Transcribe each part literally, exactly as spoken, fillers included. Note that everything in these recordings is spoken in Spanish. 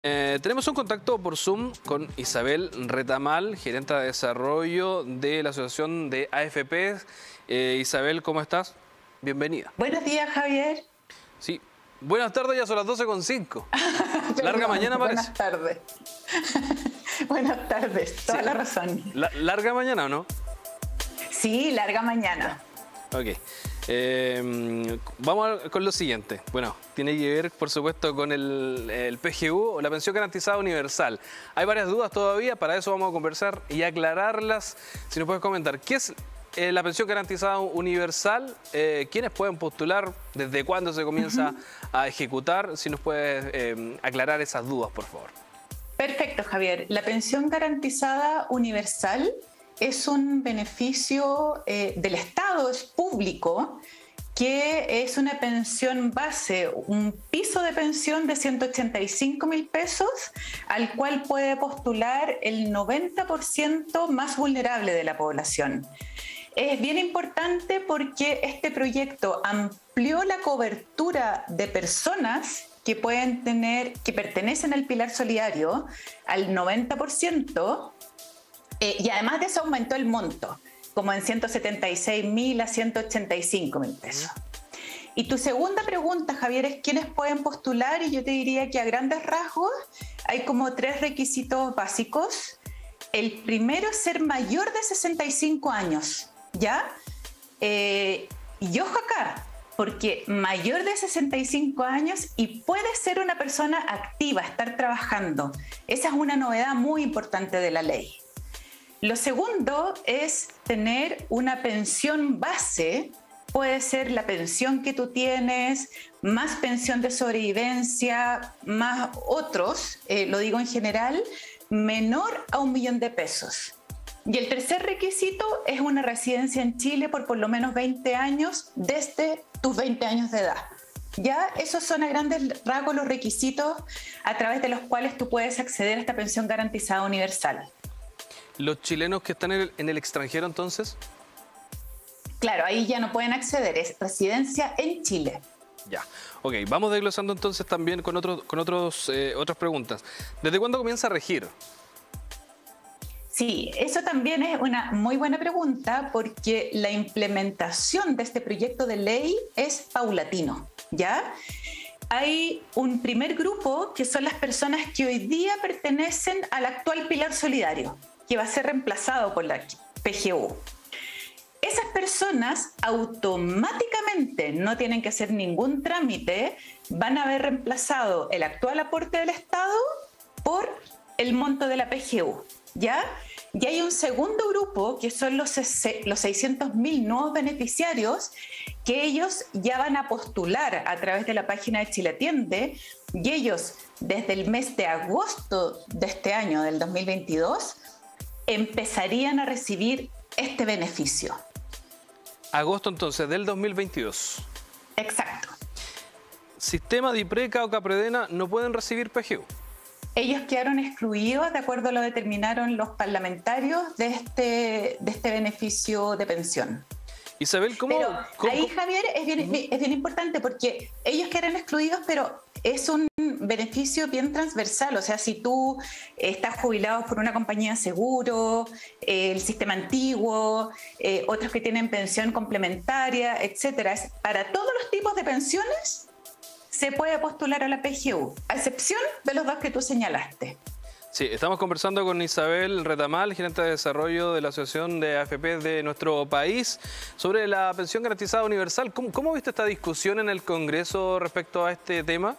Eh, tenemos un contacto por Zoom con Isabel Retamal, gerente de desarrollo de la Asociación de A F P. Eh, Isabel, ¿cómo estás? Bienvenida. Buenos días, Javier. Sí. Buenas tardes, ya son las doce con cinco. Larga mañana, parece. Buenas tardes. Buenas tardes, toda Sí. la razón. La, ¿Larga mañana o no? Sí, larga mañana. Ok. Eh, vamos a- con lo siguiente. Bueno, tiene que ver, por supuesto, con el, el P G U o la Pensión Garantizada Universal. Hay varias dudas todavía, para eso vamos a conversar y aclararlas. Si nos puedes comentar, ¿qué es eh, la Pensión Garantizada Universal? Eh, ¿Quiénes pueden postular? ¿Desde cuándo se comienza uh-huh. a ejecutar? Si nos puedes eh, aclarar esas dudas, por favor. Perfecto, Javier. La Pensión Garantizada Universal es un beneficio eh, del Estado, es público, que es una pensión base, un piso de pensión de ciento ochenta y cinco mil pesos, al cual puede postular el noventa por ciento más vulnerable de la población. Es bien importante porque este proyecto amplió la cobertura de personas que pueden tener, que pertenecen al pilar solidario al noventa por ciento. Eh, y además de eso aumentó el monto, como en ciento setenta y seis mil a ciento ochenta y cinco mil pesos. Y tu segunda pregunta, Javier, es ¿quiénes pueden postular? Y yo te diría que a grandes rasgos hay como tres requisitos básicos. El primero es ser mayor de sesenta y cinco años, ¿ya? Eh, y ojo acá, porque mayor de sesenta y cinco años y puede ser una persona activa, estar trabajando. Esa es una novedad muy importante de la ley. Lo segundo es tener una pensión base, puede ser la pensión que tú tienes, más pensión de sobrevivencia, más otros, eh, lo digo en general, menor a un millón de pesos. Y el tercer requisito es una residencia en Chile por por lo menos veinte años desde tus veinte años de edad. Ya, esos son a grandes rasgos los requisitos a través de los cuales tú puedes acceder a esta pensión garantizada universal. ¿Los chilenos que están en el, en el extranjero, entonces? Claro, ahí ya no pueden acceder, es residencia en Chile. Ya, ok. Vamos desglosando entonces también con, otros, con otros, eh, otras preguntas. ¿Desde cuándo comienza a regir? Sí, eso también es una muy buena pregunta porque la implementación de este proyecto de ley es paulatino, ¿ya? Hay un primer grupo que son las personas que hoy día pertenecen al actual pilar solidario, que va a ser reemplazado por la P G U. Esas personas automáticamente no tienen que hacer ningún trámite, van a haber reemplazado el actual aporte del Estado por el monto de la P G U, ¿ya? Y hay un segundo grupo que son los, los seiscientos mil nuevos beneficiarios que ellos ya van a postular a través de la página de Chile Atiende y ellos desde el mes de agosto de este año, del dos mil veintidós, empezarían a recibir este beneficio. Agosto entonces del dos mil veintidós. Exacto. Sistema DIPRECA o CAPREDENA no pueden recibir P G U. Ellos quedaron excluidos de acuerdo a lo que determinaron los parlamentarios de este, de este beneficio de pensión. Isabel, ¿cómo? Pero ¿cómo, ahí, cómo? Javier, es bien, uh-huh. es bien importante porque ellos quedaron excluidos, pero es un beneficio bien transversal. O sea, si tú estás jubilado por una compañía de seguro, eh, el sistema antiguo, eh, otros que tienen pensión complementaria, etcétera, es para todos los tipos de pensiones se puede postular a la P G U, a excepción de los dos que tú señalaste. Sí, estamos conversando con Isabel Retamal, gerente de desarrollo de la Asociación de A F P de nuestro país, sobre la pensión garantizada universal. ¿Cómo, cómo viste esta discusión en el Congreso respecto a este tema?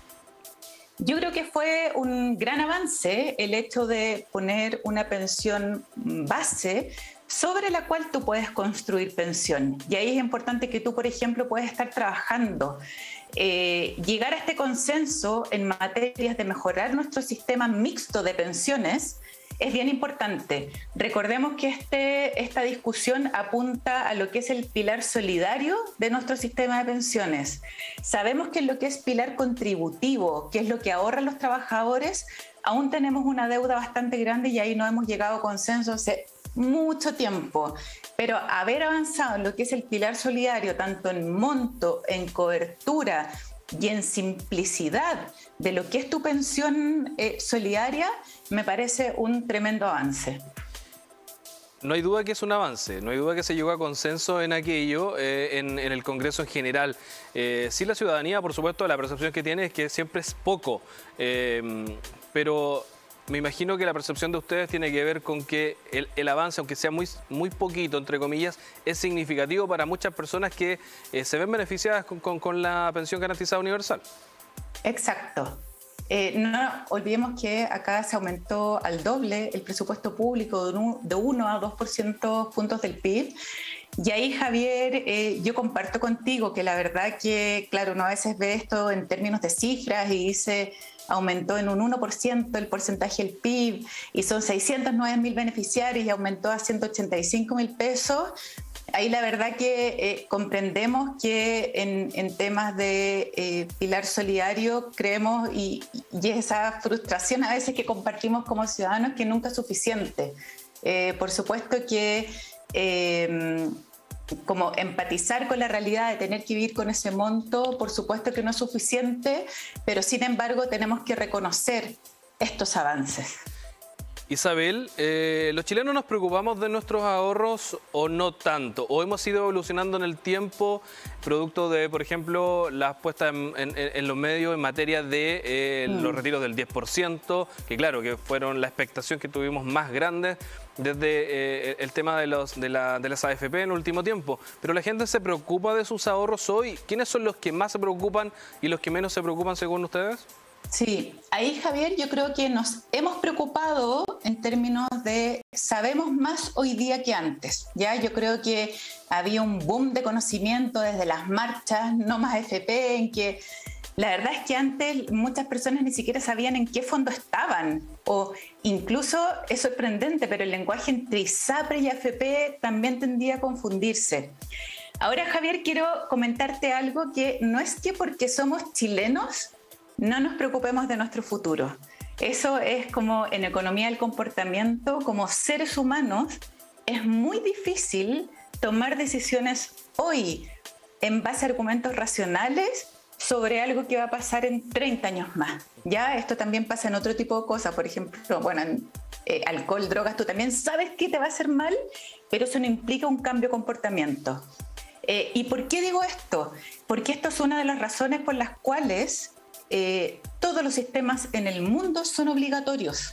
Yo creo que fue un gran avance el hecho de poner una pensión base sobre la cual tú puedes construir pensión. Y ahí es importante que tú, por ejemplo, puedas estar trabajando. Eh, llegar a este consenso en materias de mejorar nuestro sistema mixto de pensiones es bien importante. Recordemos que este, esta discusión apunta a lo que es el pilar solidario de nuestro sistema de pensiones. Sabemos que en lo que es pilar contributivo, que es lo que ahorran los trabajadores, aún tenemos una deuda bastante grande y ahí no hemos llegado a consenso hace mucho tiempo. Pero haber avanzado en lo que es el pilar solidario, tanto en monto, en cobertura y en simplicidad de lo que es tu pensión eh, solidaria, me parece un tremendo avance. No hay duda que es un avance, no hay duda que se llegó a consenso en aquello, eh, en, en el Congreso en general. Eh, sí, la ciudadanía, por supuesto, la percepción que tiene es que siempre es poco, eh, pero me imagino que la percepción de ustedes tiene que ver con que el, el avance, aunque sea muy, muy poquito, entre comillas, es significativo para muchas personas que eh, se ven beneficiadas con, con, con la pensión garantizada universal. Exacto. Eh, no olvidemos que acá se aumentó al doble el presupuesto público de uno a dos por ciento puntos del P I B. Y ahí, Javier, eh, yo comparto contigo que la verdad que, claro, uno a veces ve esto en términos de cifras y dice aumentó en un uno por ciento el porcentaje del P I B y son seiscientos nueve mil beneficiarios y aumentó a ciento ochenta y cinco mil pesos. Ahí la verdad que eh, comprendemos que en, en temas de eh, pilar solidario creemos y, y esa frustración a veces que compartimos como ciudadanos que nunca es suficiente. Eh, por supuesto que eh, como empatizar con la realidad de tener que vivir con ese monto, por supuesto que no es suficiente, pero sin embargo tenemos que reconocer estos avances. Isabel, eh, ¿los chilenos nos preocupamos de nuestros ahorros o no tanto? ¿O hemos ido evolucionando en el tiempo producto de, por ejemplo, las puestas en, en, en los medios en materia de eh, mm. los retiros del diez por ciento, que claro, que fueron la expectación que tuvimos más grande desde eh, el tema de, los, de, la, de las A F P en el último tiempo? Pero la gente se preocupa de sus ahorros hoy. ¿Quiénes son los que más se preocupan y los que menos se preocupan según ustedes? Sí, ahí Javier, yo creo que nos hemos preocupado en términos de sabemos más hoy día que antes. Ya yo creo que había un boom de conocimiento desde las marchas, no más A F P, en que la verdad es que antes muchas personas ni siquiera sabían en qué fondo estaban, o incluso es sorprendente, pero el lenguaje entre ISAPRE y A F P también tendía a confundirse. Ahora, Javier, quiero comentarte algo que no es que porque somos chilenos no nos preocupemos de nuestro futuro. Eso es como en economía del comportamiento, como seres humanos, es muy difícil tomar decisiones hoy en base a argumentos racionales sobre algo que va a pasar en treinta años más. Ya esto también pasa en otro tipo de cosas, por ejemplo, bueno, en eh, alcohol, drogas, tú también sabes que te va a hacer mal, pero eso no implica un cambio de comportamiento. Eh, ¿Y por qué digo esto? Porque esto es una de las razones por las cuales Eh, todos los sistemas en el mundo son obligatorios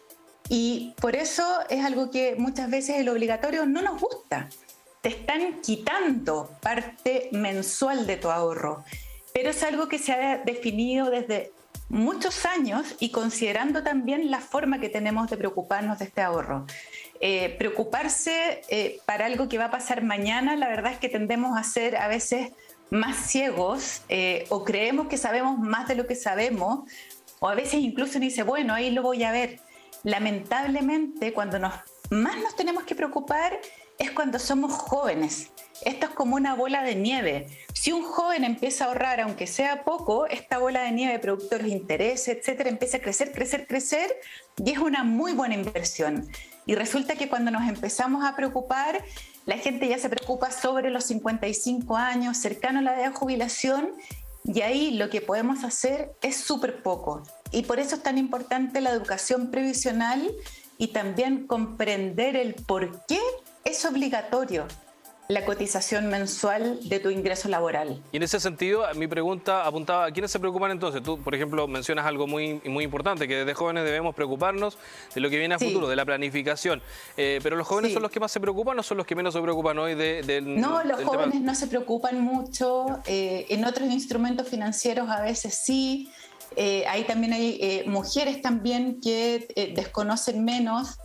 y por eso es algo que muchas veces el obligatorio no nos gusta. Te están quitando parte mensual de tu ahorro, pero es algo que se ha definido desde muchos años y considerando también la forma que tenemos de preocuparnos de este ahorro. Eh, preocuparse eh, para algo que va a pasar mañana, la verdad es que tendemos a ser a veces más ciegos eh, o creemos que sabemos más de lo que sabemos o a veces incluso dice, bueno, ahí lo voy a ver. Lamentablemente, cuando nos, más nos tenemos que preocupar es cuando somos jóvenes. Esto es como una bola de nieve. Si un joven empieza a ahorrar, aunque sea poco, esta bola de nieve, producto de los intereses, etcétera, empieza a crecer, crecer, crecer y es una muy buena inversión. Y resulta que cuando nos empezamos a preocupar, la gente ya se preocupa sobre los cincuenta y cinco años, cercano a la edad de jubilación, y ahí lo que podemos hacer es súper poco. Y por eso es tan importante la educación previsional y también comprender el por qué es obligatorio la cotización mensual de tu ingreso laboral. Y en ese sentido, mi pregunta apuntaba, ¿a quiénes se preocupan entonces? Tú, por ejemplo, mencionas algo muy, muy importante, que desde jóvenes debemos preocuparnos de lo que viene a sí. futuro, de la planificación. Eh, ¿Pero los jóvenes sí. son los que más se preocupan o son los que menos se preocupan hoy de, de, No, los del jóvenes tema? no se preocupan mucho. Eh, en otros instrumentos financieros a veces sí. Eh, ahí también hay eh, mujeres también que eh, desconocen menos.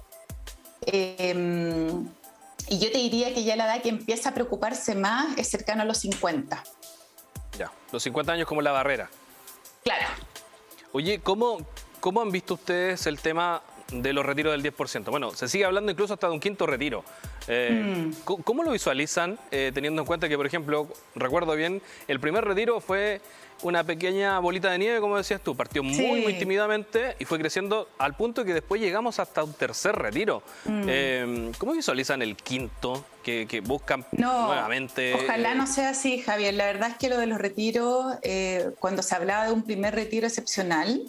Eh, Y yo te diría que ya la edad que empieza a preocuparse más es cercano a los cincuenta. Ya, los cincuenta años como la barrera. Claro. Oye, ¿cómo, cómo han visto ustedes el tema de los retiros del diez por ciento. Bueno, se sigue hablando incluso hasta de un quinto retiro. Eh, mm. ¿Cómo lo visualizan, eh, teniendo en cuenta que, por ejemplo, recuerdo bien, el primer retiro fue una pequeña bolita de nieve, como decías tú, partió muy, sí. muy tímidamente y fue creciendo al punto que después llegamos hasta un tercer retiro. Mm. Eh, ¿Cómo visualizan el quinto que, que buscan no, nuevamente? Ojalá no sea así, Javier. La verdad es que lo de los retiros, eh, cuando se hablaba de un primer retiro excepcional,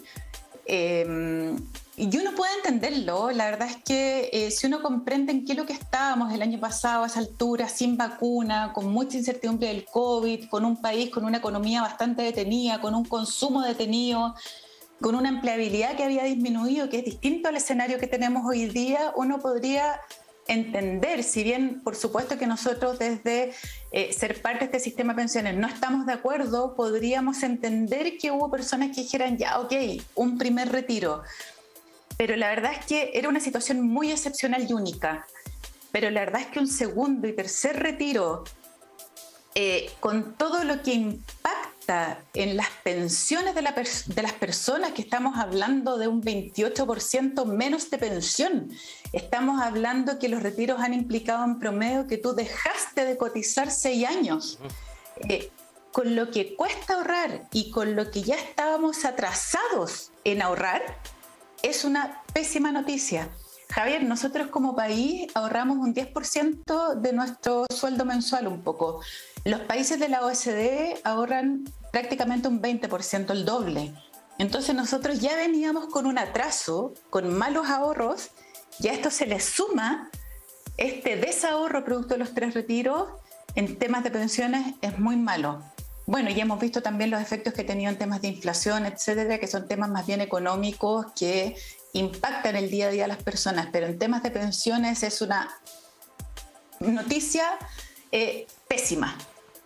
eh, y uno puede entenderlo. La verdad es que eh, si uno comprende en qué es lo que estábamos el año pasado a esa altura, sin vacuna, con mucha incertidumbre del COVID, con un país con una economía bastante detenida, con un consumo detenido, con una empleabilidad que había disminuido, que es distinto al escenario que tenemos hoy día, uno podría entender, si bien por supuesto que nosotros desde eh, ser parte de este sistema de pensiones no estamos de acuerdo, podríamos entender que hubo personas que dijeran, ya, ok, un primer retiro. Pero la verdad es que era una situación muy excepcional y única. Pero la verdad es que un segundo y tercer retiro, eh, con todo lo que impacta en las pensiones de, la pers- de las personas, que estamos hablando de un veintiocho por ciento menos de pensión, estamos hablando que los retiros han implicado en promedio que tú dejaste de cotizar seis años. Eh, con lo que cuesta ahorrar y con lo que ya estábamos atrasados en ahorrar, es una pésima noticia. Javier, nosotros como país ahorramos un diez por ciento de nuestro sueldo mensual un poco. Los países de la O E C D ahorran prácticamente un veinte por ciento, el doble. Entonces nosotros ya veníamos con un atraso, con malos ahorros, y a esto se le suma este desahorro producto de los tres retiros en temas de pensiones, es muy malo. Bueno, ya hemos visto también los efectos que ha tenido en temas de inflación, etcétera, que son temas más bien económicos que impactan el día a día a las personas, pero en temas de pensiones es una noticia eh, pésima.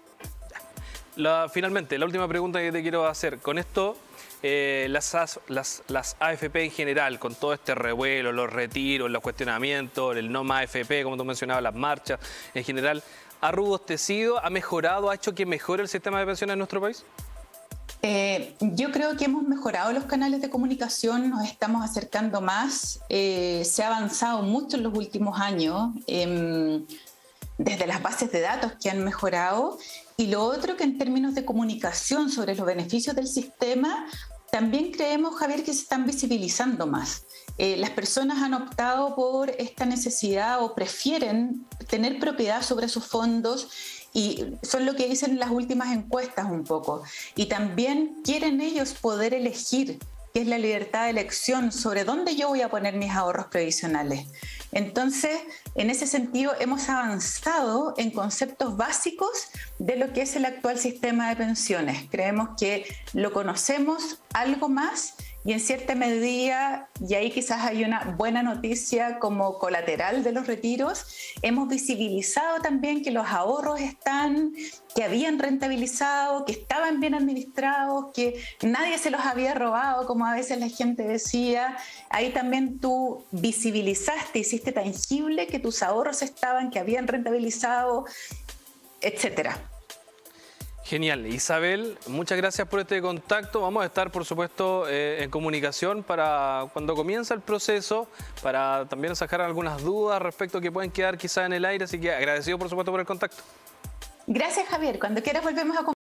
La, finalmente, la última pregunta que te quiero hacer. Con esto, eh, las, las, las A F P en general, con todo este revuelo, los retiros, los cuestionamientos, el no más A F P, como tú mencionabas, las marchas, en general, ¿ha robustecido, ha mejorado, ha hecho que mejore el sistema de pensiones en nuestro país? Eh, yo creo que hemos mejorado los canales de comunicación, nos estamos acercando más, eh, se ha avanzado mucho en los últimos años, eh, desde las bases de datos que han mejorado, y lo otro que en términos de comunicación sobre los beneficios del sistema, también creemos, Javier, que se están visibilizando más. Eh, las personas han optado por esta necesidad o prefieren tener propiedad sobre sus fondos, y son lo que dicen las últimas encuestas un poco. Y también quieren ellos poder elegir, que es la libertad de elección sobre dónde yo voy a poner mis ahorros previsionales. Entonces, en ese sentido, hemos avanzado en conceptos básicos de lo que es el actual sistema de pensiones. Creemos que lo conocemos algo más y en cierta medida, y ahí quizás hay una buena noticia como colateral de los retiros, hemos visibilizado también que los ahorros están, que habían rentabilizado, que estaban bien administrados, que nadie se los había robado, como a veces la gente decía. Ahí también tú visibilizaste, hiciste tangible que tus ahorros estaban, que habían rentabilizado, etcétera. Genial. Isabel, muchas gracias por este contacto. Vamos a estar, por supuesto, eh, en comunicación para cuando comienza el proceso, para también sacar algunas dudas respecto que pueden quedar quizá en el aire. Así que agradecido, por supuesto, por el contacto. Gracias, Javier. Cuando quieras volvemos a